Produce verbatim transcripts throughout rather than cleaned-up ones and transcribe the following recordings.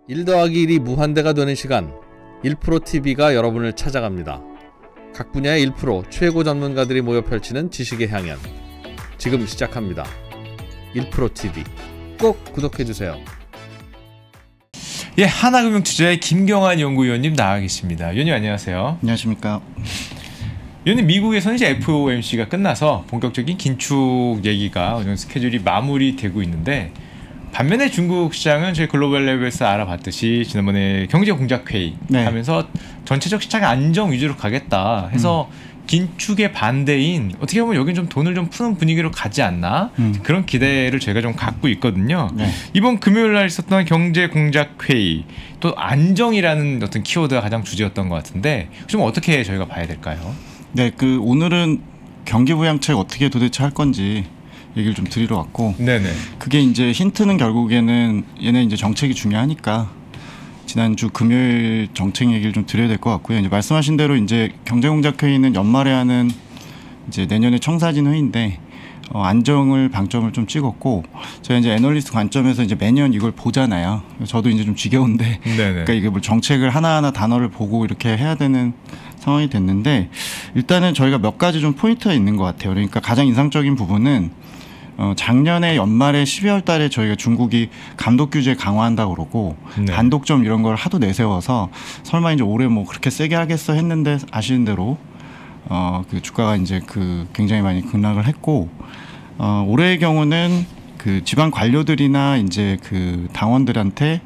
일 더하기 일이 무한대가 되는 시간, 일 프로 티비가 여러분을 찾아갑니다. 각 분야의 일 프로 최고 전문가들이 모여 펼치는 지식의 향연, 지금 시작합니다. 일 프로 티비 꼭 구독해주세요. 예, 하나금융투자의 김경환 연구위원님 나와 계십니다. 위원님 안녕하세요. 안녕하십니까. 위원님, 미국에서는 이제 에프 오 엠 씨가 끝나서 본격적인 긴축 얘기가 어느 정도 스케줄이 마무리되고 있는데, 반면에 중국 시장은 저희 글로벌 레벨에서 알아봤듯이 지난번에 경제공작회의 네. 하면서 전체적 시장의 안정 위주로 가겠다 해서 음. 긴축의 반대인, 어떻게 보면 여긴 좀 돈을 좀 푸는 분위기로 가지 않나 음. 그런 기대를 저희가 좀 갖고 있거든요. 네. 이번 금요일 날 있었던 경제공작회의, 또 안정이라는 어떤 키워드가 가장 주제였던 것 같은데, 좀 어떻게 저희가 봐야 될까요? 네, 그 오늘은 경기부양책 어떻게 도대체 할 건지 얘기를 좀 드리러 왔고, 네네. 그게 이제 힌트는 결국에는 얘네 이제 정책이 중요하니까 지난주 금요일 정책 얘기를 좀 드려야 될 것 같고요. 이제 말씀하신 대로 이제 경제공작회의는 연말에 하는 이제 내년의 청사진 회의인데, 어, 안정을 방점을 좀 찍었고, 저희 이제 애널리스트 관점에서 이제 매년 이걸 보잖아요. 저도 이제 좀 지겨운데, 네네. 그러니까 이게 뭐 정책을 하나하나 단어를 보고 이렇게 해야 되는 상황이 됐는데, 일단은 저희가 몇 가지 좀 포인트가 있는 것 같아요. 그러니까 가장 인상적인 부분은 어, 작년에 연말에 십이월 달에 저희가 중국이 감독 규제 강화한다고 그러고 네. 단독점 이런 걸 하도 내세워서 설마 이제 올해 뭐 그렇게 세게 하겠어 했는데, 아시는 대로 어, 그 주가가 이제 그 굉장히 많이 급락을 했고, 어, 올해의 경우는 그 지방 관료들이나 이제 그 당원들한테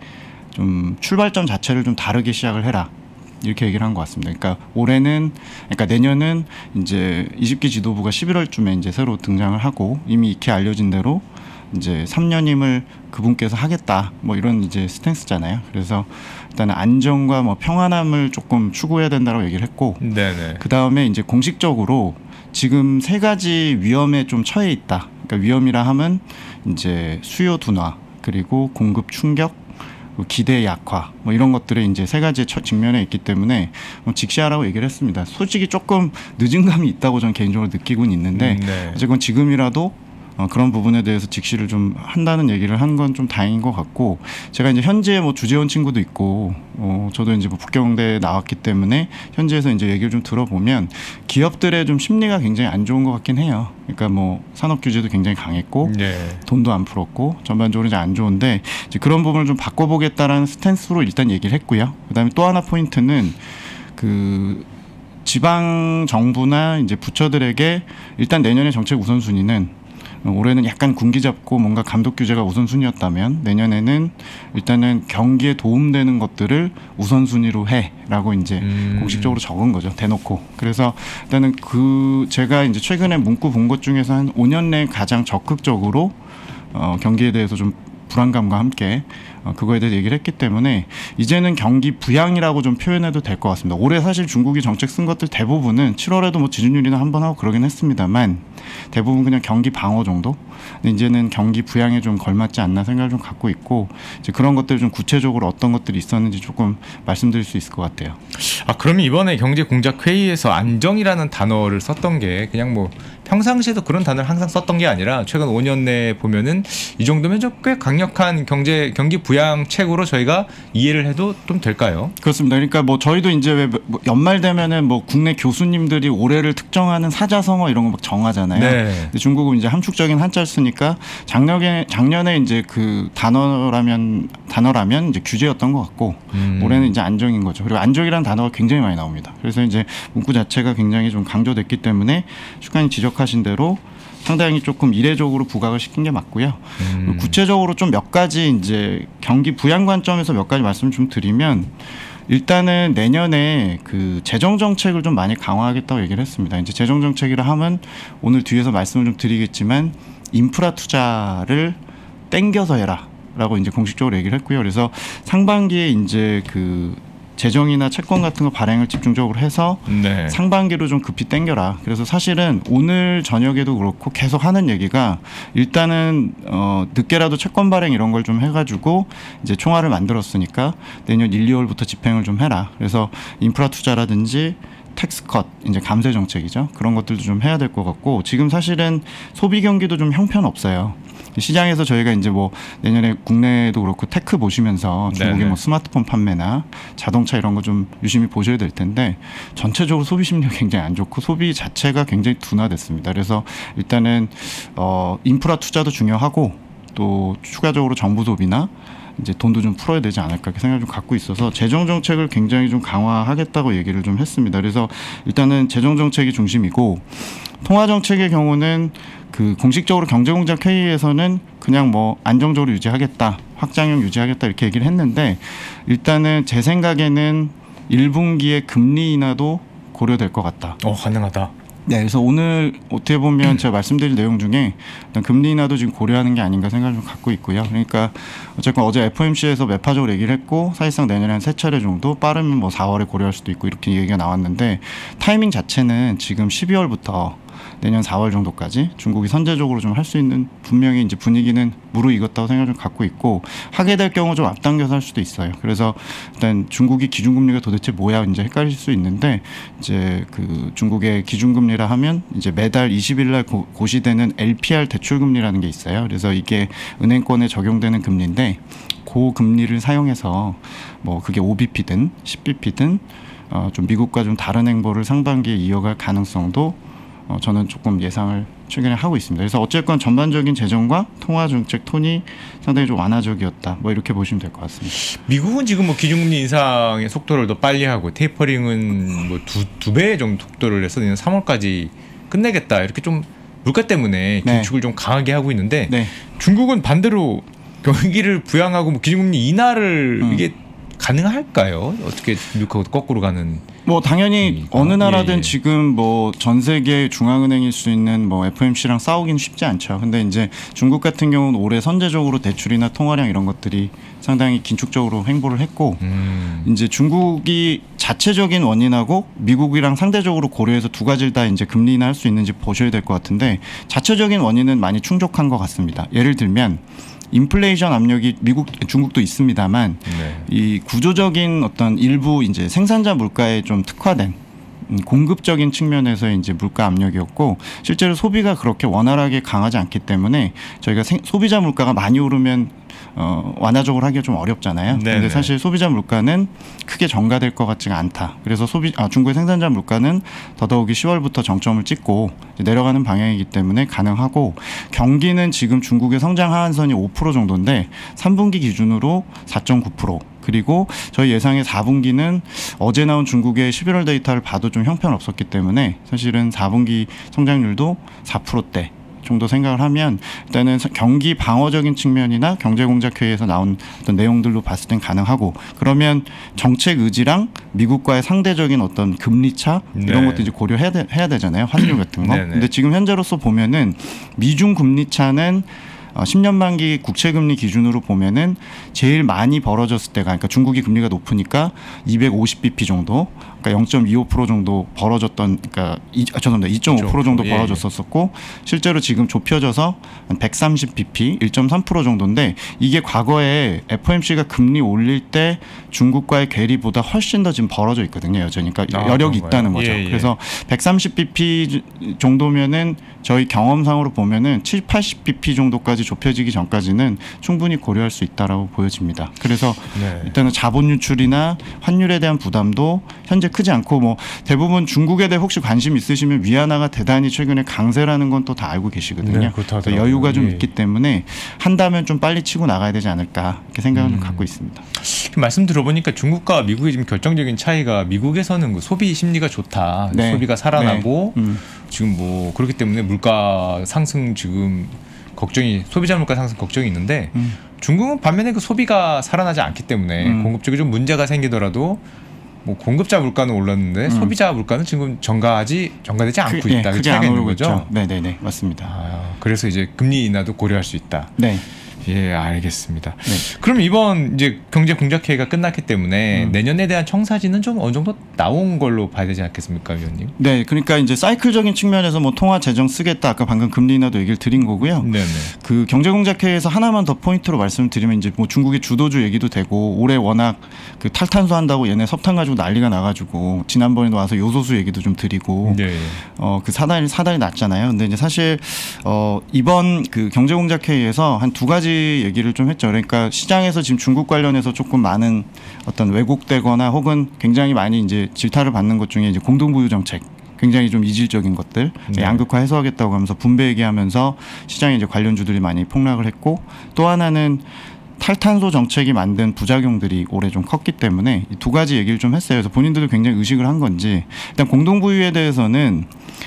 좀 출발점 자체를 좀 다르게 시작을 해라, 이렇게 얘기를 한 것 같습니다. 그러니까 올해는, 그러니까 내년은 이제 이십 기 지도부가 십일월쯤에 이제 새로 등장을 하고, 이미 익히 알려진 대로 이제 삼 년임을 그분께서 하겠다, 뭐 이런 이제 스탠스잖아요. 그래서 일단은 안정과 뭐 평안함을 조금 추구해야 된다고 얘기를 했고, 그 다음에 이제 공식적으로 지금 세 가지 위험에 좀 처해 있다. 그러니까 위험이라 하면 이제 수요 둔화, 그리고 공급 충격, 기대 약화, 뭐 이런 것들에 이제 세 가지 측면에 있기 때문에 뭐 직시하라고 얘기를 했습니다. 솔직히 조금 늦은 감이 있다고 저는 개인적으로 느끼고는 있는데, 음, 네. 어쨌건 지금이라도 어, 그런 부분에 대해서 직시를 좀 한다는 얘기를 한 건 좀 다행인 것 같고, 제가 이제 현지에 뭐 주재원 친구도 있고, 어, 저도 이제 뭐 북경대에 나왔기 때문에 현지에서 이제 얘기를 좀 들어보면 기업들의 좀 심리가 굉장히 안 좋은 것 같긴 해요. 그러니까 뭐 산업 규제도 굉장히 강했고, 네. 돈도 안 풀었고, 전반적으로 이제 안 좋은데, 이제 그런 부분을 좀 바꿔보겠다라는 스탠스로 일단 얘기를 했고요. 그다음에 또 하나 포인트는 그 지방 정부나 이제 부처들에게 일단 내년의 정책 우선순위는, 올해는 약간 군기 잡고 뭔가 감독 규제가 우선순위였다면 내년에는 일단은 경기에 도움되는 것들을 우선순위로 해라고 이제 음. 공식적으로 적은 거죠, 대놓고. 그래서 일단은 그 제가 이제 최근에 문구 본 것 중에서 한 오 년 내에 가장 적극적으로 어, 경기에 대해서 좀 불안감과 함께 어, 그거에 대해서 얘기를 했기 때문에 이제는 경기 부양이라고 좀 표현해도 될 것 같습니다. 올해 사실 중국이 정책 쓴 것들 대부분은 칠월에도 뭐 지준율이나 한 번 하고 그러긴 했습니다만, 대부분 그냥 경기 방어 정도? 근데 이제는 경기 부양에 좀 걸맞지 않나 생각을 좀 갖고 있고, 이제 그런 것들을 좀 구체적으로 어떤 것들이 있었는지 조금 말씀드릴 수 있을 것 같아요. 아, 그러면 이번에 경제공작회의에서 안정이라는 단어를 썼던 게 그냥 뭐 평상시에도 그런 단어를 항상 썼던 게 아니라 최근 오 년 내에 보면은 이 정도면 좀 꽤 강력한 경제 경기 부양책으로 저희가 이해를 해도 좀 될까요? 그렇습니다. 그러니까 뭐 저희도 이제 왜 연말 되면은 뭐 국내 교수님들이 올해를 특정하는 사자성어 이런 거 막 정하잖아요. 네. 근데 중국은 이제 함축적인 한자를 쓰니까 작년에 작년에 이제 그 단어라면 단어라면 이제 규제였던 것 같고, 음. 올해는 이제 안정인 거죠. 그리고 안정이라는 단어가 굉장히 많이 나옵니다. 그래서 이제 문구 자체가 굉장히 좀 강조됐기 때문에 슈칸이 지적하신 대로 상당히 조금 이례적으로 부각을 시킨 게 맞고요. 음. 구체적으로 좀 몇 가지 이제 경기 부양 관점에서 몇 가지 말씀 좀 드리면, 일단은 내년에 그 재정 정책을 좀 많이 강화하겠다고 얘기를 했습니다. 이제 재정 정책이라 하면 오늘 뒤에서 말씀을 좀 드리겠지만 인프라 투자를 땡겨서 해라라고 이제 공식적으로 얘기를 했고요. 그래서 상반기에 이제 그 재정이나 채권 같은 거 발행을 집중적으로 해서 네. 상반기로 좀 급히 땡겨라. 그래서 사실은 오늘 저녁에도 그렇고 계속 하는 얘기가, 일단은 어 늦게라도 채권 발행 이런 걸 좀 해가지고 이제 총알을 만들었으니까 내년 일, 이월부터 집행을 좀 해라. 그래서 인프라 투자라든지 텍스컷, 이제 감세 정책이죠. 그런 것들도 좀 해야 될 것 같고, 지금 사실은 소비 경기도 좀 형편없어요. 시장에서 저희가 이제 뭐 내년에 국내도 그렇고 테크 보시면서 중국의 뭐 스마트폰 판매나 자동차 이런 거 좀 유심히 보셔야 될 텐데 전체적으로 소비 심리가 굉장히 안 좋고 소비 자체가 굉장히 둔화됐습니다. 그래서 일단은 어 인프라 투자도 중요하고 또 추가적으로 정부 소비나 이제 돈도 좀 풀어야 되지 않을까 이렇게 생각을 좀 갖고 있어서 재정 정책을 굉장히 좀 강화하겠다고 얘기를 좀 했습니다. 그래서 일단은 재정 정책이 중심이고 통화 정책의 경우는 그 공식적으로 경제공작 회의에서는 그냥 뭐 안정적으로 유지하겠다, 확장형 유지하겠다 이렇게 얘기를 했는데 일단은 제 생각에는 일 분기에 금리 인하도 고려될 것 같다. 어, 가능하다. 네, 그래서 오늘 어떻게 보면 제가 말씀드릴 내용 중에 일단 금리 인하도 지금 고려하는 게 아닌가 생각을 좀 갖고 있고요. 그러니까 어쨌건 어제 에프오엠씨에서 매파적으로 얘기를 했고 사실상 내년에 한 세 차례 정도 빠르면 뭐 사월에 고려할 수도 있고 이렇게 얘기가 나왔는데 타이밍 자체는 지금 십이월부터 내년 사월 정도까지 중국이 선제적으로 좀 할 수 있는 분명히 이제 분위기는 무르익었다고 생각을 좀 갖고 있고 하게 될 경우 좀 앞당겨서 할 수도 있어요. 그래서 일단 중국이 기준금리가 도대체 뭐야 이제 헷갈릴 수 있는데 이제 그 중국의 기준금리라 하면 이제 매달 이십 일 날 고, 고시되는 엘피알 대출금리라는 게 있어요. 그래서 이게 은행권에 적용되는 금리인데 그 금리를 사용해서 뭐 그게 오 비피든 십 비피든 어, 좀 미국과 좀 다른 행보를 상반기에 이어갈 가능성도 어, 저는 조금 예상을 최근에 하고 있습니다. 그래서 어쨌건 전반적인 재정과 통화 정책 톤이 상당히 좀 완화적이었다. 뭐 이렇게 보시면 될 것 같습니다. 미국은 지금 뭐 기준금리 인상의 속도를 더 빨리 하고 테이퍼링은 뭐 두 두 배 정도 속도를 내서 내년 삼월까지 끝내겠다. 이렇게 좀 물가 때문에 긴축을 네. 좀 강하게 하고 있는데 네. 중국은 반대로 경기를 부양하고 뭐 기준금리 인하를 음. 이게 가능할까요? 어떻게 미국하고 거꾸로 가는? 뭐 당연히 음, 어느 나라든 예, 예. 지금 뭐 전 세계 중앙은행일 수 있는 뭐 에프오엠씨랑 싸우기는 쉽지 않죠. 근데 이제 중국 같은 경우는 올해 선제적으로 대출이나 통화량 이런 것들이 상당히 긴축적으로 행보를 했고 음. 이제 중국이 자체적인 원인하고 미국이랑 상대적으로 고려해서 두 가지를 다 이제 금리 인하할 수 있는지 보셔야 될 것 같은데 자체적인 원인은 많이 충족한 것 같습니다. 예를 들면 인플레이션 압력이 미국, 중국도 있습니다만 네. 이 구조적인 어떤 일부 이제 생산자 물가에 좀 특화된 공급적인 측면에서 이제 물가 압력이었고 실제로 소비가 그렇게 원활하게 강하지 않기 때문에 저희가 생, 소비자 물가가 많이 오르면 어, 완화적으로 하기가 좀 어렵잖아요. 그런데 사실 소비자 물가는 크게 전가될 것 같지가 않다. 그래서 소비 아, 중국의 생산자 물가는 더더욱이 시월부터 정점을 찍고 내려가는 방향이기 때문에 가능하고 경기는 지금 중국의 성장 하한선이 오 퍼센트 정도인데 삼 분기 기준으로 사 점 구 퍼센트 그리고 저희 예상의 사 분기는 어제 나온 중국의 십일월 데이터를 봐도 좀 형편없었기 때문에 사실은 사 분기 성장률도 사 퍼센트대 정도 생각을 하면 일단은 경기 방어적인 측면이나 경제공작회의에서 나온 어떤 내용들로 봤을 땐 가능하고 그러면 정책 의지랑 미국과의 상대적인 어떤 금리 차 이런 네. 것도 이제 고려해야 되, 해야 되잖아요. 환율 같은 거. 근데 지금 현재로서 보면은 미중 금리 차는 십 년 만기 국채금리 기준으로 보면은 제일 많이 벌어졌을 때가 그러니까 중국이 금리가 높으니까 이백오십 비피 정도 그러니까 영 점 이오 퍼센트 정도 벌어졌던 그러니까 이, 아, 죄송합니다. 이 점 오 퍼센트 정도 벌어졌었고 실제로 지금 좁혀져서 한 백삼십 비피 일 점 삼 퍼센트 정도인데 이게 과거에 에프오엠씨가 금리 올릴 때 중국과의 괴리보다 훨씬 더 지금 벌어져 있거든요. 여전히 그러니까 아, 여력이 있다는 거죠. 예, 예. 그래서 백삼십 비피 정도면은 저희 경험상으로 보면은 칠십, 팔십 비피 정도까지 좁혀지기 전까지는 충분히 고려할 수 있다라고 보여집니다. 그래서 네. 일단은 자본 유출이나 환율에 대한 부담도 현재 크지 않고 뭐 대부분 중국에 대해 혹시 관심 있으시면 위안화가 대단히 최근에 강세라는 건 또 다 알고 계시거든요. 네, 그래서 여유가 좀 예. 있기 때문에 한다면 좀 빨리 치고 나가야 되지 않을까 이렇게 생각을 음. 갖고 있습니다. 말씀 들어보니까 중국과 미국의 지금 결정적인 차이가 미국에서는 그 소비 심리가 좋다, 네. 소비가 살아나고 네. 음. 지금 뭐 그렇기 때문에 물가 상승 지금 걱정이 소비자 물가 상승 걱정이 있는데 음. 중국은 반면에 그 소비가 살아나지 않기 때문에 음. 공급적인 좀 문제가 생기더라도 뭐 공급자 물가는 올랐는데 음. 소비자 물가는 지금 전가하지 전가되지 않고 그, 있다. 그 차이가 있는 거죠. 네네네 맞습니다. 아, 그래서 이제 금리 인하도 고려할 수 있다. 네. 예, 알겠습니다. 네. 그럼 이번 이제 경제 공작회의가 끝났기 때문에 음. 내년에 대한 청사진은 좀 어느 정도 나온 걸로 봐야 되지 않겠습니까, 위원님? 네, 그러니까 이제 사이클적인 측면에서 뭐 통화 재정 쓰겠다 아까 방금 금리 인하도 얘기를 드린 거고요. 네네. 그 경제 공작회의에서 하나만 더 포인트로 말씀드리면 이제 뭐 중국의 주도주 얘기도 되고 올해 워낙 그 탈탄소 한다고 얘네 석탄 가지고 난리가 나가지고 지난번에도 와서 요소수 얘기도 좀 드리고 네. 어, 그 사달이 사달이 났잖아요. 근데 이제 사실 어, 이번 그 경제 공작회의에서 한 두 가지 얘기를 좀 했죠. 그러니까 시장에서 지금 중국 관련해서 조금 많은 어떤 왜곡되거나 혹은 굉장히 많이 이제 질타를 받는 것 중에 이제 공동부유 정책. 굉장히 좀 이질적인 것들 네. 양극화 해소하겠다고 하면서 분배 얘기하면서 시장에 이제 관련주들이 많이 폭락을 했고 또 하나는 탈탄소 정책이 만든 부작용들이 올해 좀 컸기 때문에 이 두 가지 얘기를 좀 했어요. 그래서 본인들도 굉장히 의식을 한 건지 일단 공동부유에 대해서는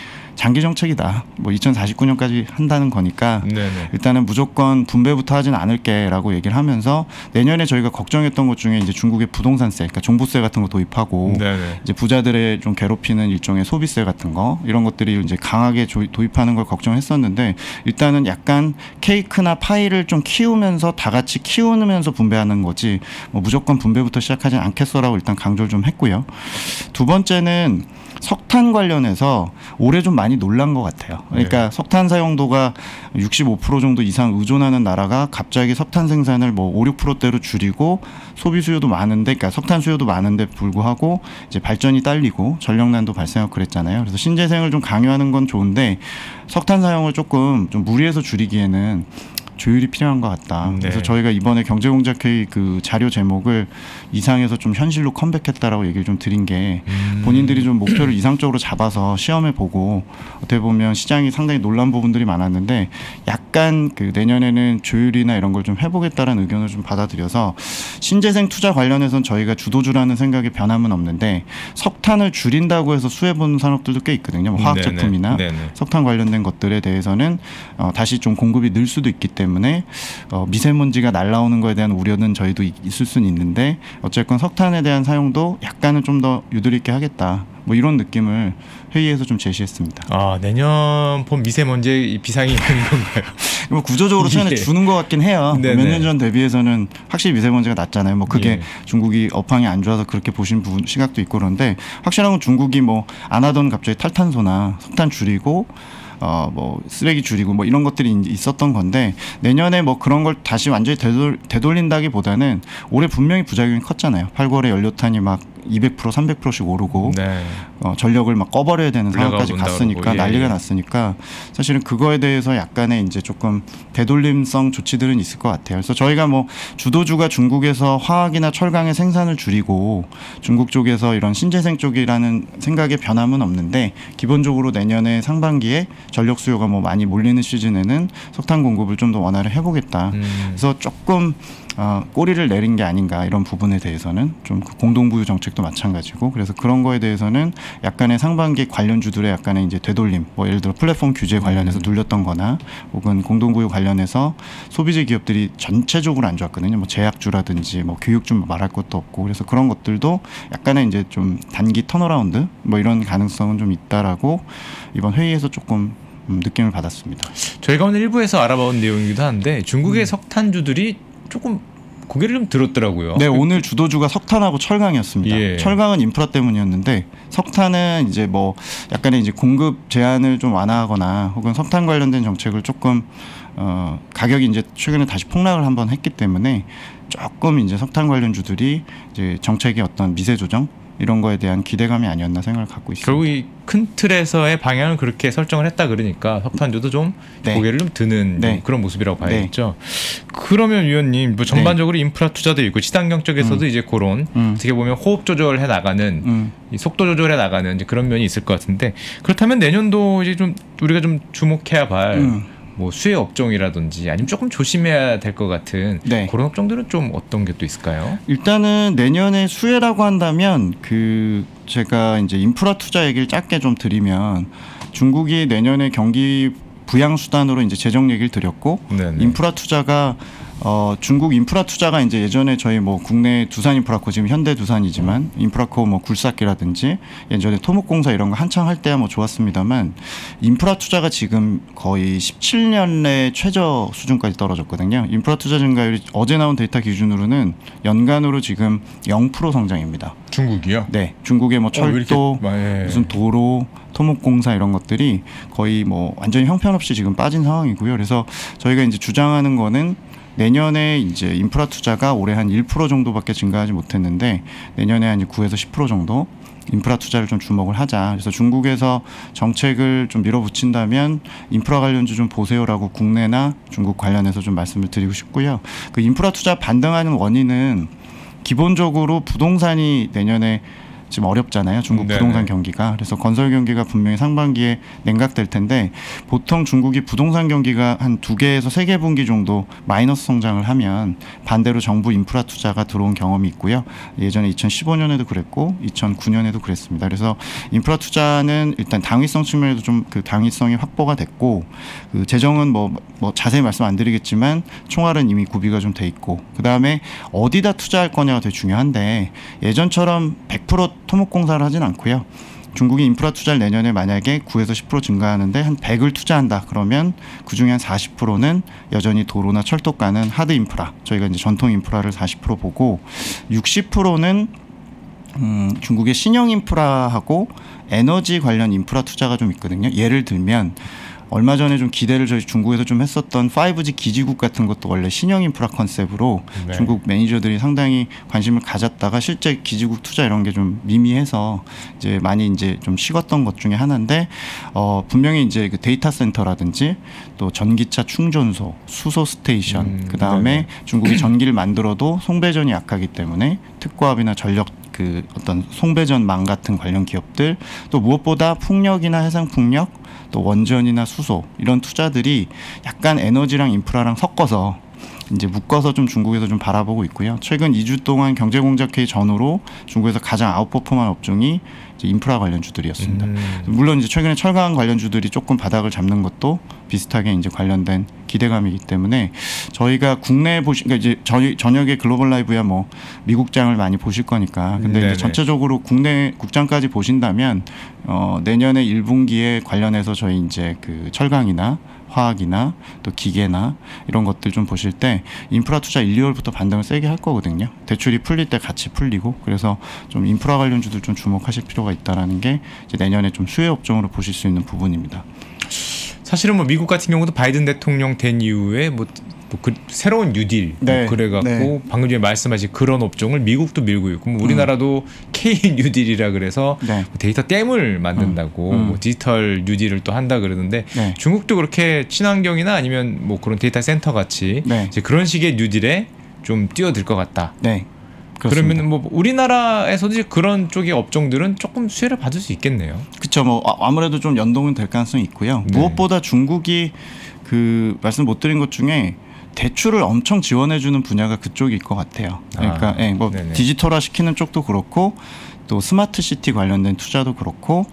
장기 정책이다. 뭐 이천사십구 년까지 한다는 거니까 네네. 일단은 무조건 분배부터 하진 않을게라고 얘기를 하면서 내년에 저희가 걱정했던 것 중에 이제 중국의 부동산세, 그러니까 종부세 같은 거 도입하고 네네. 이제 부자들의 좀 괴롭히는 일종의 소비세 같은 거 이런 것들이 이제 강하게 도입하는 걸 걱정했었는데 일단은 약간 케이크나 파이를 좀 키우면서 다 같이 키우면서 분배하는 거지 뭐 무조건 분배부터 시작하진 않겠어라고 일단 강조를 좀 했고요. 두 번째는 석탄 관련해서 올해 좀 많이 놀란 것 같아요. 그러니까 네. 석탄 사용도가 육십오 퍼센트 정도 이상 의존하는 나라가 갑자기 석탄 생산을 뭐 오, 육 퍼센트대로 줄이고 소비 수요도 많은데, 그러니까 석탄 수요도 많은데 불구하고 이제 발전이 딸리고 전력난도 발생하고 그랬잖아요. 그래서 신재생을 좀 강요하는 건 좋은데 석탄 사용을 조금 좀 무리해서 줄이기에는 조율이 필요한 것 같다. 네. 그래서 저희가 이번에 경제공작회의 그 자료 제목을 이상에서 좀 현실로 컴백했다라고 얘기를 좀 드린 게 음. 본인들이 좀 목표를 이상적으로 잡아서 시험해 보고 어떻게 보면 시장이 상당히 놀란 부분들이 많았는데 약간 그 내년에는 조율이나 이런 걸 좀 해보겠다라는 의견을 좀 받아들여서 신재생 투자 관련해서는 저희가 주도주라는 생각에 변함은 없는데 석탄을 줄인다고 해서 수혜본 산업들도 꽤 있거든요. 뭐 화학 네네. 제품이나 네네. 석탄 관련된 것들에 대해서는 어, 다시 좀 공급이 늘 수도 있기 때문에 때문에 어, 미세먼지가 날아오는 거에 대한 우려는 저희도 있을 수는 있는데 어쨌건 석탄에 대한 사용도 약간은 좀 더 유도리 있게 하겠다. 뭐 이런 느낌을 회의에서 좀 제시했습니다. 아 내년 봄 미세먼지 비상이 있는 건가요? 뭐 구조적으로 수혜를 주는 것 같긴 해요. 몇 년 전 대비해서는 확실히 미세먼지가 낮잖아요. 뭐 그게 예. 중국이 업황이 안 좋아서 그렇게 보신 부분 시각도 있고 그런데 확실한 건 중국이 뭐 안 하던 갑자기 탈탄소나 석탄 줄이고 어 뭐 쓰레기 줄이고 뭐 이런 것들이 있었던 건데 내년에 뭐 그런 걸 다시 완전히 되돌, 되돌린다기보다는 올해 분명히 부작용이 컸잖아요. 팔, 구월에 연료탄이 막 이백 퍼센트, 삼백 퍼센트씩 오르고 네. 어, 전력을 막 꺼버려야 되는 상황까지 갔으니까 예. 난리가 났으니까 사실은 그거에 대해서 약간의 이제 조금 되돌림성 조치들은 있을 것 같아요. 그래서 저희가 뭐 주도주가 중국에서 화학이나 철강의 생산을 줄이고 중국 쪽에서 이런 신재생 쪽이라는 생각에 변함은 없는데 기본적으로 내년에 상반기에 전력 수요가 뭐 많이 몰리는 시즌에는 석탄 공급을 좀 더 완화를 해보겠다. 음. 그래서 조금 어, 꼬리를 내린 게 아닌가 이런 부분에 대해서는 좀 그 공동부유 정책도 마찬가지고 그래서 그런 거에 대해서는 약간의 상반기 관련주들의 약간의 이제 되돌림 뭐 예를 들어 플랫폼 규제 관련해서 음. 눌렸던 거나 혹은 공동부유 관련해서 소비재 기업들이 전체적으로 안 좋았거든요. 뭐 제약주라든지 뭐 교육주 말할 것도 없고 그래서 그런 것들도 약간의 이제 좀 단기 턴어라운드 뭐 이런 가능성은 좀 있다라고 이번 회의에서 조금 느낌을 받았습니다. 저희가 오늘 일부에서 알아본 내용이기도 한데 중국의 음. 석탄주들이 조금 고개를 좀 들었더라고요. 네, 오늘 주도주가 석탄하고 철강이었습니다. 예. 철강은 인프라 때문이었는데 석탄은 이제 뭐 약간의 이제 공급 제한을 좀 완화하거나 혹은 석탄 관련된 정책을 조금 어 가격이 이제 최근에 다시 폭락을 한번 했기 때문에 조금 이제 석탄 관련주들이 이제 정책의 어떤 미세 조정 이런 거에 대한 기대감이 아니었나 생각을 갖고 있습니다. 결국 이 큰 틀에서의 방향을 그렇게 설정을 했다 그러니까 석탄주도 좀 네. 고개를 좀 드는 네. 좀 그런 모습이라고 봐야겠죠. 네. 그러면 위원님 뭐 전반적으로 네. 인프라 투자도 있고 시장경 쪽에서도 음. 이제 그런 음. 어떻게 보면 호흡 조절해 나가는 음. 이 속도 조절해 나가는 이제 그런 면이 있을 것 같은데 그렇다면 내년도 이제 좀 우리가 좀 주목해야 발 음. 뭐 수혜 업종이라든지 아니면 조금 조심해야 될 것 같은 네. 그런 업종들은 좀 어떤 게 또 있을까요? 일단은 내년에 수혜라고 한다면 그 제가 이제 인프라 투자 얘기를 짧게 좀 드리면 중국이 내년에 경기 부양 수단으로 이제 재정 얘기를 드렸고 네네. 인프라 투자가 어, 중국 인프라 투자가 이제 예전에 저희 뭐 국내 두산인프라코 지금 현대두산이지만 인프라코 뭐 굴삭기라든지 예전에 토목공사 이런 거 한창 할 때야 뭐 좋았습니다만 인프라 투자가 지금 거의 십칠 년 내 최저 수준까지 떨어졌거든요. 인프라 투자 증가율이 어제 나온 데이터 기준으로는 연간으로 지금 영 퍼센트 성장입니다. 중국이요? 네, 중국의 뭐 철도, 어, 예. 무슨 도로, 토목공사 이런 것들이 거의 뭐 완전히 형편없이 지금 빠진 상황이고요. 그래서 저희가 이제 주장하는 거는 내년에 이제 인프라 투자가 올해 한 일 퍼센트 정도밖에 증가하지 못했는데 내년에 한 구에서 십 퍼센트 정도 인프라 투자를 좀 주목을 하자. 그래서 중국에서 정책을 좀 밀어붙인다면 인프라 관련주 좀 보세요라고 국내나 중국 관련해서 좀 말씀을 드리고 싶고요. 그 인프라 투자 반등하는 원인은 기본적으로 부동산이 내년에 지금 어렵잖아요. 중국 네네. 부동산 경기가. 그래서 건설 경기가 분명히 상반기에 냉각될 텐데 보통 중국이 부동산 경기가 한 두 개에서 세 개 분기 정도 마이너스 성장을 하면 반대로 정부 인프라 투자가 들어온 경험이 있고요. 예전에 이천십오 년에도 그랬고 이천구 년에도 그랬습니다. 그래서 인프라 투자는 일단 당위성 측면에도 좀 그 당위성이 확보가 됐고 그 재정은 뭐, 뭐 자세히 말씀 안 드리겠지만 총알은 이미 구비가 좀 돼 있고 그 다음에 어디다 투자할 거냐가 되게 중요한데 예전처럼 백 퍼센트 토목공사를 하진 않고요. 중국이 인프라 투자를 내년에 만약에 구에서 십 퍼센트 증가하는데 한 백을 투자한다 그러면 그중에 한 사십 퍼센트는 여전히 도로나 철도가는 하드 인프라 저희가 이제 전통 인프라를 사십 퍼센트 보고 육십 퍼센트는 음, 중국의 신형 인프라하고 에너지 관련 인프라 투자가 좀 있거든요. 예를 들면 얼마 전에 좀 기대를 저희 중국에서 좀 했었던 파이브지 기지국 같은 것도 원래 신형 인프라 컨셉으로 네. 중국 매니저들이 상당히 관심을 가졌다가 실제 기지국 투자 이런 게 좀 미미해서 이제 많이 이제 좀 식었던 것 중에 하나인데 어 분명히 이제 그 데이터 센터라든지 또 전기차 충전소, 수소 스테이션 음, 그 다음에 중국이 전기를 만들어도 송배전이 약하기 때문에 특고압이나 전력 그 어떤 송배전망 같은 관련 기업들 또 무엇보다 풍력이나 해상 풍력 또 원전이나 수소 이런 투자들이 약간 에너지랑 인프라랑 섞어서 이제 묶어서 좀 중국에서 좀 바라보고 있고요. 최근 이 주 동안 경제공작회의 전후로 중국에서 가장 아웃퍼폼한 업종이 이제 인프라 관련주들이었습니다. 음. 물론 이제 최근에 철강 관련주들이 조금 바닥을 잡는 것도 비슷하게 이제 관련된 기대감이기 때문에 저희가 국내에 보시, 그러니까 이제 저희 저녁에 글로벌 라이브야 뭐 미국장을 많이 보실 거니까. 근데 이제 전체적으로 국내 국장까지 보신다면 어, 내년에 일 분기에 관련해서 저희 이제 그 철강이나 화학이나 또 기계나 이런 것들 좀 보실 때 인프라 투자 일, 이월부터 반등을 세게 할 거거든요. 대출이 풀릴 때 같이 풀리고 그래서 좀 인프라 관련주들 좀 주목하실 필요가 있다라는 게 이제 내년에 좀 수혜 업종으로 보실 수 있는 부분입니다. 사실은 뭐 미국 같은 경우도 바이든 대통령 된 이후에 뭐, 뭐 그 새로운 뉴딜 네, 뭐 그래갖고 네. 방금 전에 말씀하신 그런 업종을 미국도 밀고 있고 뭐 우리나라도 음. K 뉴딜이라 그래서 네. 데이터 댐을 만든다고 음. 음. 뭐 디지털 뉴딜을 또 한다 그러는데 네. 중국도 그렇게 친환경이나 아니면 뭐 그런 데이터 센터 같이 네. 이제 그런 식의 뉴딜에 좀 뛰어들 것 같다. 네. 그러면 뭐 우리나라에서도 이제 그런 쪽의 업종들은 조금 수혜를 받을 수 있겠네요. 그렇죠. 뭐 아무래도 좀 연동은 될 가능성이 있고요. 네. 무엇보다 중국이 그 말씀 못 드린 것 중에 대출을 엄청 지원해주는 분야가 그쪽일 것 같아요. 그러니까 아, 예, 뭐 네네. 디지털화 시키는 쪽도 그렇고 또 스마트 시티 관련된 투자도 그렇고.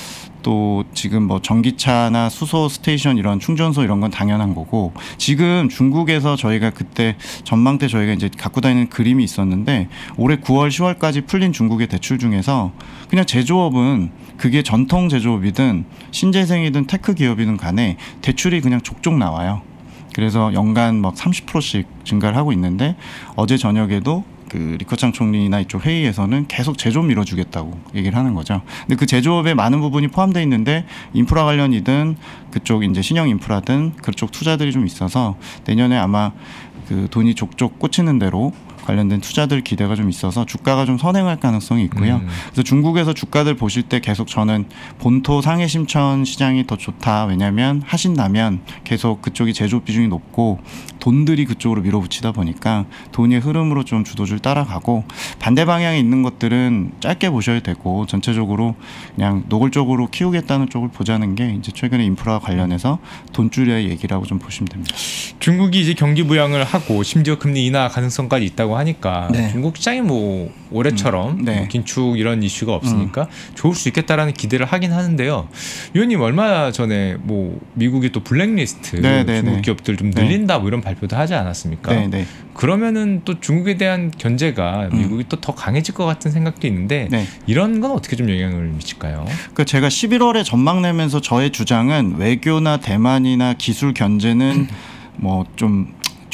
또 지금 뭐 전기차나 수소 스테이션 이런 충전소 이런 건 당연한 거고 지금 중국에서 저희가 그때 전망 때 저희가 이제 갖고 다니는 그림이 있었는데 올해 구월, 시월까지 풀린 중국의 대출 중에서 그냥 제조업은 그게 전통 제조업이든 신재생이든 테크 기업이든 간에 대출이 그냥 족족 나와요. 그래서 연간 막 삼십 퍼센트씩 증가를 하고 있는데 어제 저녁에도 그 리커창 총리나 이쪽 회의에서는 계속 제조업 밀어주겠다고 얘기를 하는 거죠. 근데 그 제조업에 많은 부분이 포함되어 있는데 인프라 관련이든 그쪽 이제 신형 인프라든 그쪽 투자들이 좀 있어서 내년에 아마 그 돈이 족족 꽂히는 대로 관련된 투자들 기대가 좀 있어서 주가가 좀 선행할 가능성이 있고요. 음. 그래서 중국에서 주가들 보실 때 계속 저는 본토 상해 심천 시장이 더 좋다. 왜냐하면 하신다면 계속 그쪽이 제조업 비중이 높고 돈들이 그쪽으로 밀어붙이다 보니까 돈의 흐름으로 좀 주도주를 따라가고 반대 방향에 있는 것들은 짧게 보셔야 되고 전체적으로 그냥 노골적으로 키우겠다는 쪽을 보자는 게 이제 최근에 인프라 관련해서 돈줄의 얘기라고 좀 보시면 됩니다. 중국이 이제 경기 부양을 하고 심지어 금리 인하 가능성까지 있다고 된다고 하니까 네. 중국 시장이 뭐 올해처럼 음, 네. 뭐 긴축 이런 이슈가 없으니까 음. 좋을 수 있겠다라는 기대를 하긴 하는데요. 위원님 얼마 전에 뭐 미국이 또 블랙리스트 네, 네, 중국 네. 기업들 좀 늘린다 뭐 이런 발표도 하지 않았습니까? 네, 네. 그러면은 또 중국에 대한 견제가 미국이 음. 또 더 강해질 것 같은 생각도 있는데 네. 이런 건 어떻게 좀 영향을 미칠까요? 그러니까 제가 십일월에 전망 내면서 저의 주장은 외교나 대만이나 기술 견제는 뭐 좀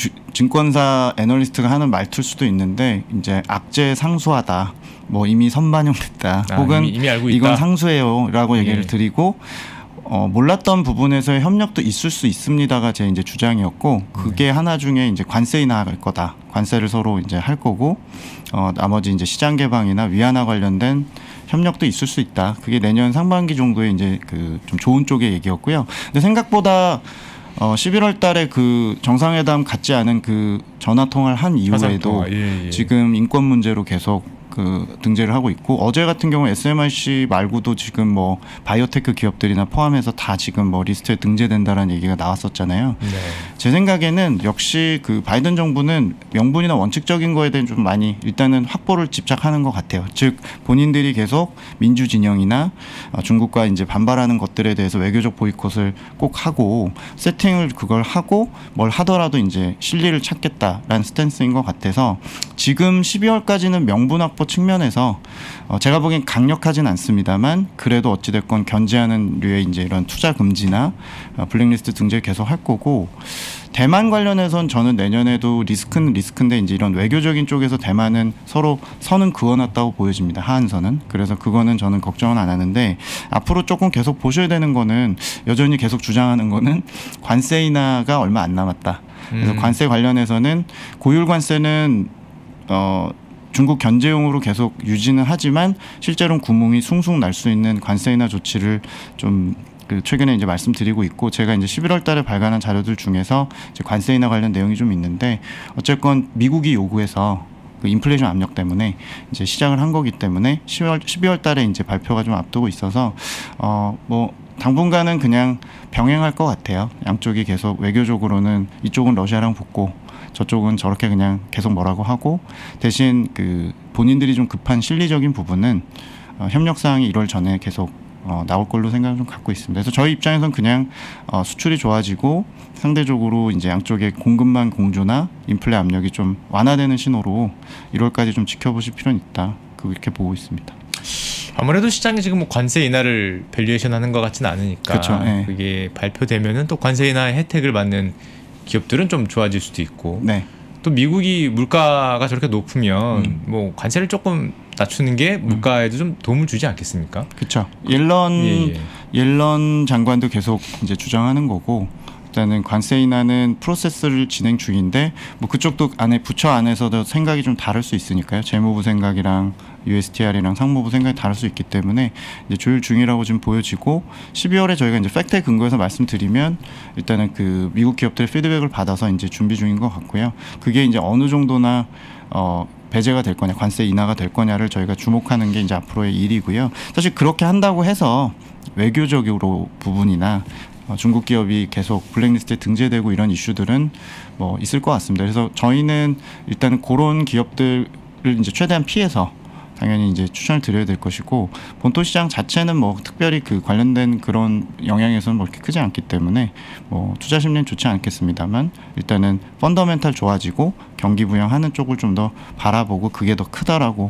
증권사 애널리스트가 하는 말투일 수도 있는데 이제 악재 상수하다. 뭐 이미 선반영됐다. 아, 혹은 이미, 이미 알고 있다. 이건 상수예요라고 얘기를 예. 드리고 어, 몰랐던 부분에서의 협력도 있을 수 있습니다가 제 이제 주장이었고 그게 네. 하나 중에 이제 관세 인하할 거다. 관세를 서로 이제 할 거고 어, 나머지 이제 시장 개방이나 위안화 관련된 협력도 있을 수 있다. 그게 내년 상반기 정도에 이제 그 좀 좋은 쪽의 얘기였고요. 근데 생각보다 어, 십일월 달에 그 정상회담 갖지 않은 그 전화 통화를 한 이후에도 예, 예. 지금 인권 문제로 계속 그 등재를 하고 있고 어제 같은 경우 에스엠아이씨 말고도 지금 뭐 바이오테크 기업들이나 포함해서 다 지금 뭐 리스트에 등재된다라는 얘기가 나왔었잖아요. 네. 제 생각에는 역시 그 바이든 정부는 명분이나 원칙적인 거에 대해 좀 많이 일단은 확보를 집착하는 것 같아요. 즉 본인들이 계속 민주 진영이나 중국과 이제 반발하는 것들에 대해서 외교적 보이콧을 꼭 하고 세팅을 그걸 하고 뭘 하더라도 이제 실리를 찾겠다라는 스탠스인 것 같아서 지금 십이월까지는 명분 확보 측면에서 어 제가 보기엔 강력하진 않습니다만 그래도 어찌됐건 견제하는 류의 이제 이런 투자 금지나 어 블랙리스트 등재 계속 할 거고 대만 관련해서는 저는 내년에도 리스크는 리스크인데 이제 이런 외교적인 쪽에서 대만은 서로 선은 그어놨다고 보여집니다. 하한선은. 그래서 그거는 저는 걱정은 안 하는데 앞으로 조금 계속 보셔야 되는 거는 여전히 계속 주장하는 거는 관세 인하가 얼마 안 남았다. 그래서 음. 관세 관련해서는 고율 관세는 어 중국 견제용으로 계속 유지는 하지만 실제로는 구멍이 숭숭 날 수 있는 관세 인하 조치를 좀 그 최근에 이제 말씀드리고 있고 제가 이제 십일월 달에 발간한 자료들 중에서 이제 관세 인하 관련 내용이 좀 있는데 어쨌건 미국이 요구해서 그 인플레이션 압력 때문에 이제 시작을 한 거기 때문에 십이월 십이월 달에 이제 발표가 좀 앞두고 있어서 어 뭐 당분간은 그냥 병행할 것 같아요. 양쪽이 계속 외교적으로는 이쪽은 러시아랑 붙고 저쪽은 저렇게 그냥 계속 뭐라고 하고 대신 그 본인들이 좀 급한 실리적인 부분은 어, 협력 사항이 일월 전에 계속 어, 나올 걸로 생각을 좀 갖고 있습니다. 그래서 저희 입장에서는 그냥 어, 수출이 좋아지고 상대적으로 이제 양쪽의 공급망 공조나 인플레 압력이 좀 완화되는 신호로 일월까지 좀 지켜보실 필요는 있다. 그렇게 보고 있습니다. 아무래도 시장이 지금 뭐 관세 인하를 밸류에이션 하는 것 같지는 않으니까 그렇죠. 네. 그게 발표되면은 또 관세 인하의 혜택을 받는 기업들은 좀 좋아질 수도 있고 네. 또 미국이 물가가 저렇게 높으면 음. 뭐 관세를 조금 낮추는 게 물가에도 음. 좀 도움을 주지 않겠습니까? 그렇죠. 옐런 예, 예. 옐런 장관도 계속 이제 주장하는 거고 일단은 관세 인하는 프로세스를 진행 중인데 뭐 그쪽도 안에 부처 안에서도 생각이 좀 다를 수 있으니까요. 재무부 생각이랑 유에스티알이랑 상무부 생각이 다를 수 있기 때문에 이제 조율 중이라고 지금 보여지고 십이월에 저희가 이제 팩트에 근거해서 말씀드리면 일단은 그 미국 기업들의 피드백을 받아서 이제 준비 중인 것 같고요. 그게 이제 어느 정도나 어 배제가 될 거냐, 관세 인하가 될 거냐를 저희가 주목하는 게 이제 앞으로의 일이고요. 사실 그렇게 한다고 해서 외교적으로 부분이나 어, 중국 기업이 계속 블랙리스트에 등재되고 이런 이슈들은 뭐 있을 것 같습니다. 그래서 저희는 일단은 그런 기업들을 이제 최대한 피해서 당연히 이제 추천을 드려야 될 것이고 본토 시장 자체는 뭐 특별히 그 관련된 그런 영향에서는 뭐 이렇게 크지 않기 때문에 뭐 투자 심리는 좋지 않겠습니다만 일단은 펀더멘탈 좋아지고 경기 부양하는 쪽을 좀 더 바라보고 그게 더 크다라고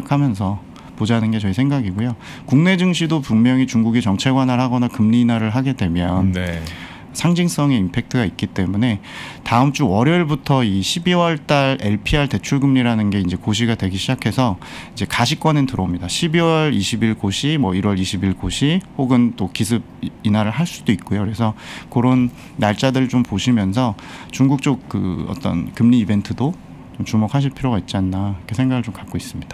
생각하면서 보자는 게 저희 생각이고요. 국내 증시도 분명히 중국이 정책 완화를 하거나 금리 인하를 하게 되면 네. 상징성의 임팩트가 있기 때문에 다음 주 월요일부터 이 십이월 달 엘피알 대출 금리라는 게 이제 고시가 되기 시작해서 이제 가시권엔 들어옵니다. 십이월 이십일 고시, 뭐 일월 이십일 고시, 혹은 또 기습 인하를 할 수도 있고요. 그래서 그런 날짜들 좀 보시면서 중국 쪽 그 어떤 금리 이벤트도 좀 주목하실 필요가 있지 않나 이렇게 생각을 좀 갖고 있습니다.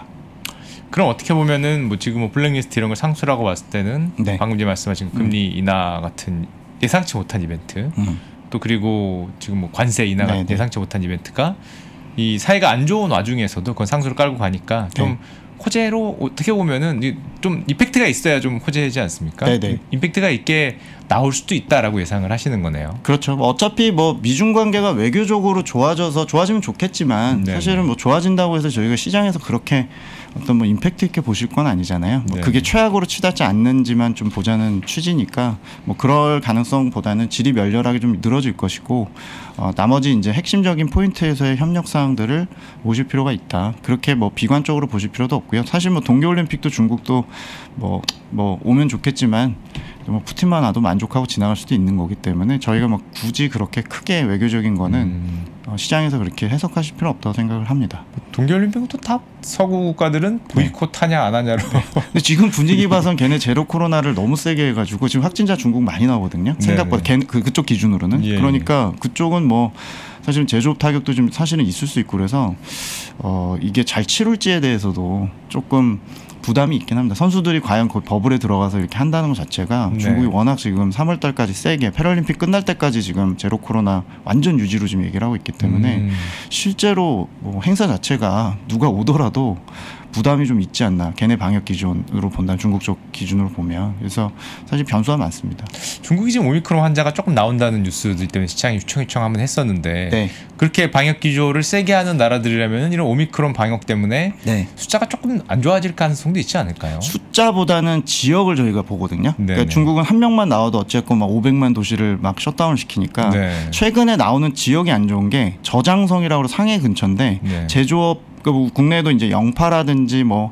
그럼 어떻게 보면은 뭐 지금 뭐 블랙리스트 이런 걸 상수라고 봤을 때는 네. 방금 전에 말씀하신 금리 음. 인하 같은 예상치 못한 이벤트 음. 또 그리고 지금 뭐 관세 인하 같은 예상치 못한 이벤트가 이 사이가 안 좋은 와중에서도 그건 상수를 깔고 가니까 좀 네. 호재로 어떻게 보면은 좀 이펙트가 있어야 좀 호재지 않습니까? 네네. 임팩트가 있게 나올 수도 있다라고 예상을 하시는 거네요. 그렇죠. 어차피 뭐 미중 관계가 외교적으로 좋아져서 좋아지면 좋겠지만 네네. 사실은 뭐 좋아진다고 해서 저희가 시장에서 그렇게 어떤 뭐 임팩트 있게 보실 건 아니잖아요. 뭐 그게 최악으로 치닫지 않는지만 좀 보자는 취지니까 뭐 그럴 가능성보다는 질이 멸렬하게 좀 늘어질 것이고 어, 나머지 이제 핵심적인 포인트에서의 협력 사항들을 보실 필요가 있다. 그렇게 뭐 비관적으로 보실 필요도 없고요. 사실 뭐 동계올림픽도 중국도 뭐, 뭐 오면 좋겠지만 뭐 푸틴만 와도 만족하고 지나갈 수도 있는 거기 때문에 저희가 뭐 굳이 그렇게 크게 외교적인 거는 음. 어, 시장에서 그렇게 해석하실 필요 없다고 생각을 합니다. 동계올림픽은 또 다 서구 국가들은 보이콧하냐 안 하냐로. 근데 지금 분위기 봐선 걔네 제로 코로나를 너무 세게 해가지고 지금 확진자 중국 많이 나오거든요. 생각보다 걔, 그, 그쪽 기준으로는. 예, 그러니까 예. 그쪽은 뭐 사실은 제조업 타격도 좀 사실은 있을 수 있고 그래서 어, 이게 잘 치룰지에 대해서도 조금 부담이 있긴 합니다. 선수들이 과연 그 버블에 들어가서 이렇게 한다는 것 자체가 네. 중국이 워낙 지금 삼월 달까지 세게 패럴림픽 끝날 때까지 지금 제로 코로나 완전 유지로 지금 얘기를 하고 있기 때문에 음. 실제로 뭐 행사 자체가 누가 오더라도 부담이 좀 있지 않나. 걔네 방역 기준으로 본다면 중국 쪽 기준으로 보면. 그래서 사실 변수가 많습니다. 중국이 지금 오미크론 환자가 조금 나온다는 뉴스들 때문에 시장이 휘청휘청 한번 했었는데 네. 그렇게 방역 기조를 세게 하는 나라들이라면 이런 오미크론 방역 때문에 네. 숫자가 조금 안 좋아질 가능성도 있지 않을까요? 숫자보다는 지역을 저희가 보거든요. 그러니까 중국은 한 명만 나와도 어쨌건 막 오백만 도시를 막 셧다운을 시키니까 네. 최근에 나오는 지역이 안 좋은 게 저장성이라고 상해 근처인데 네. 제조업 그 국내에도 이제 영파라든지 뭐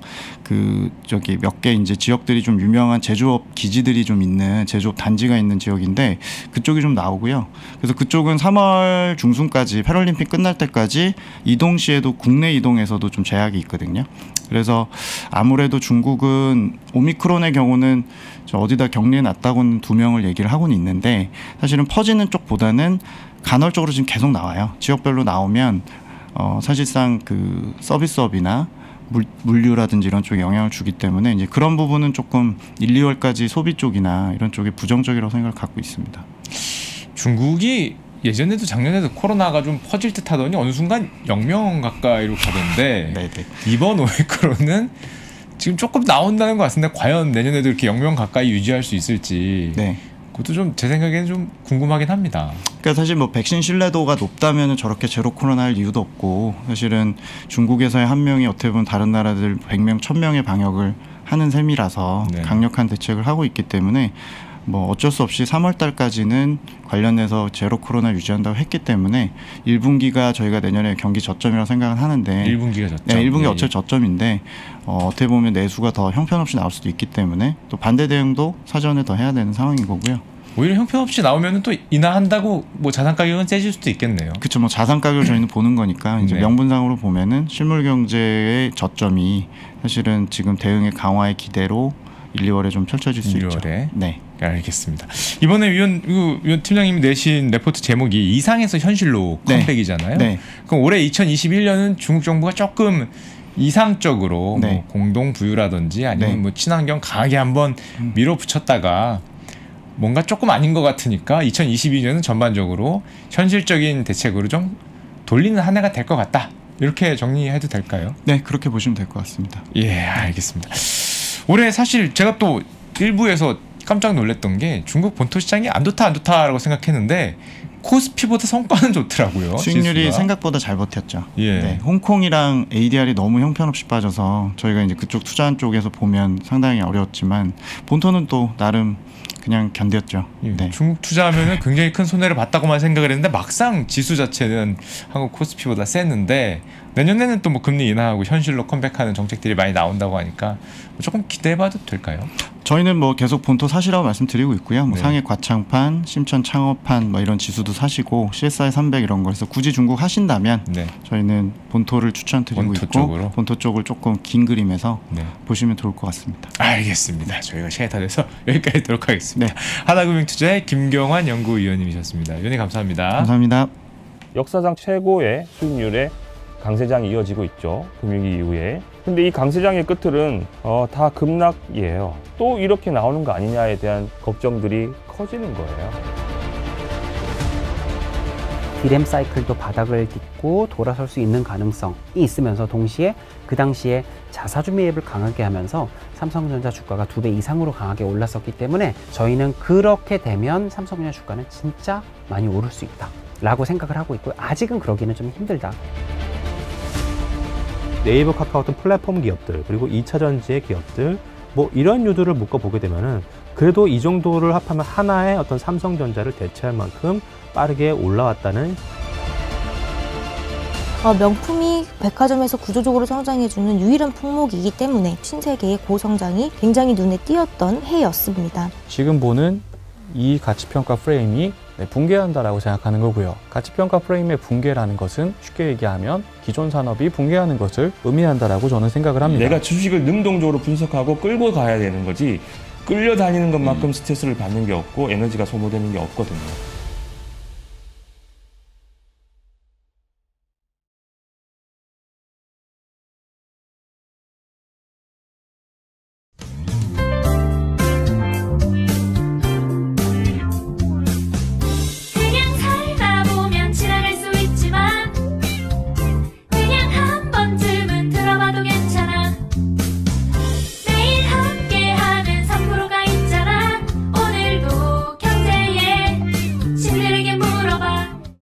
그 저기 몇 개 이제 지역들이 좀 유명한 제조업 기지들이 좀 있는 제조업 단지가 있는 지역인데 그쪽이 좀 나오고요. 그래서 그쪽은 삼월 중순까지 패럴림픽 끝날 때까지 이동 시에도 국내 이동에서도 좀 제약이 있거든요. 그래서 아무래도 중국은 오미크론의 경우는 저 어디다 격리해 놨다고는 두 명을 얘기를 하고는 있는데 사실은 퍼지는 쪽보다는 간헐적으로 지금 계속 나와요. 지역별로 나오면 어, 사실상 그 서비스업이나 물, 물류라든지 이런 쪽에 영향을 주기 때문에 이제 그런 부분은 조금 일, 이월까지 소비 쪽이나 이런 쪽에 부정적이라고 생각을 갖고 있습니다. 중국이 예전에도 작년에도 코로나가 좀 퍼질 듯 하더니 어느 순간 영 명 가까이로 가던데 네네. 이번 오미크론은 지금 조금 나온다는 것 같은데 과연 내년에도 이렇게 영 명 가까이 유지할 수 있을지 네. 그것도 좀 제 생각에는 좀 궁금하긴 합니다. 그러니까 사실 뭐 백신 신뢰도가 높다면 저렇게 제로 코로나 할 이유도 없고 사실은 중국에서의 한 명이 어떻게 보면 다른 나라들 백 명, 천 명의 방역을 하는 셈이라서 네. 강력한 대책을 하고 있기 때문에 뭐 어쩔 수 없이 삼월 달까지는 관련해서 제로 코로나 유지한다고 했기 때문에 일 분기가 저희가 내년에 경기 저점이라고 생각은 하는데 일 분기가 저점? 네, 일 분기 어쩔 저점인데 어, 어떻게 보면 내수가 더 형편없이 나올 수도 있기 때문에 또 반대 대응도 사전에 더 해야 되는 상황인 거고요. 오히려 형편없이 나오면 또 인하한다고 뭐 자산 가격은 세질 수도 있겠네요. 그렇죠. 뭐 자산 가격을 저희는 보는 거니까 이제 네. 명분상으로 보면은 실물 경제의 저점이 사실은 지금 대응의 강화의 기대로 일, 이월에 좀 펼쳐질 수 있죠. 네. 알겠습니다. 이번에 위원, 위원 팀장님이 내신 레포트 제목이 이상에서 현실로 컴백이잖아요. 네. 네. 그럼 올해 이천이십일 년은 중국 정부가 조금 이상적으로 네. 뭐 공동 부유라든지 아니면 네. 뭐 친환경 강하게 한번 밀어붙였다가 뭔가 조금 아닌 것 같으니까 이천이십이 년은 전반적으로 현실적인 대책으로 좀 돌리는 한 해가 될 것 같다. 이렇게 정리해도 될까요? 네, 그렇게 보시면 될 것 같습니다. 예, 알겠습니다. 올해 사실 제가 또 일부에서 깜짝 놀랐던 게 중국 본토 시장이 안 좋다 안 좋다라고 생각했는데 코스피보다 성과는 좋더라고요. 수익률이 지수가. 생각보다 잘 버텼죠. 예. 네, 홍콩이랑 에이디알이 너무 형편없이 빠져서 저희가 이제 그쪽 투자한 쪽에서 보면 상당히 어려웠지만 본토는 또 나름 그냥 견뎠죠. 예. 네. 중국 투자하면은 굉장히 큰 손해를 봤다고만 생각을 했는데 막상 지수 자체는 한국 코스피보다 셌는데 내년에는 또 뭐 금리 인하하고 현실로 컴백하는 정책들이 많이 나온다고 하니까 조금 기대해봐도 될까요? 저희는 뭐 계속 본토 사시라고 말씀드리고 있고요. 뭐 네. 상해 과창판, 심천 창업판 뭐 이런 지수도 사시고 씨에스아이 삼백 이런 거에서 굳이 중국 하신다면 네. 저희는 본토를 추천드리고 본토 있고 쪽으로? 본토 쪽을 조금 긴 그림에서 네. 보시면 좋을 것 같습니다. 알겠습니다. 저희가 시간이 다 돼서 여기까지 하도록 하겠습니다. 네. 하나금융투자의 김경환 연구위원님이셨습니다. 위원님 감사합니다. 감사합니다. 역사상 최고의 수익률에 강세장이 이어지고 있죠. 금융위기 이후에. 근데 이 강세장의 끝은 어, 다 급락이에요. 또 이렇게 나오는 거 아니냐에 대한 걱정들이 커지는 거예요. 디램 사이클도 바닥을 딛고 돌아설 수 있는 가능성이 있으면서 동시에 그 당시에 자사주 매입을 강하게 하면서 삼성전자 주가가 두 배 이상으로 강하게 올랐었기 때문에 저희는 그렇게 되면 삼성전자 주가는 진짜 많이 오를 수 있다 라고 생각을 하고 있고요. 아직은 그러기는 좀 힘들다. 네이버, 카카오 같은 플랫폼 기업들, 그리고 이 차 전지의 기업들, 뭐 이런 유두를 묶어보게 되면은 그래도 이 정도를 합하면 하나의 어떤 삼성전자를 대체할 만큼 빠르게 올라왔다는. 어, 명품이 백화점에서 구조적으로 성장해주는 유일한 품목이기 때문에 신세계의 고성장이 굉장히 눈에 띄었던 해였습니다. 지금 보는 이 가치평가 프레임이 네, 붕괴한다라고 생각하는 거고요. 가치평가 프레임의 붕괴라는 것은 쉽게 얘기하면 기존 산업이 붕괴하는 것을 의미한다라고 저는 생각을 합니다. 내가 주식을 능동적으로 분석하고 끌고 가야 되는 거지 끌려다니는 것만큼 음. 스트레스를 받는 게 없고 에너지가 소모되는 게 없거든요.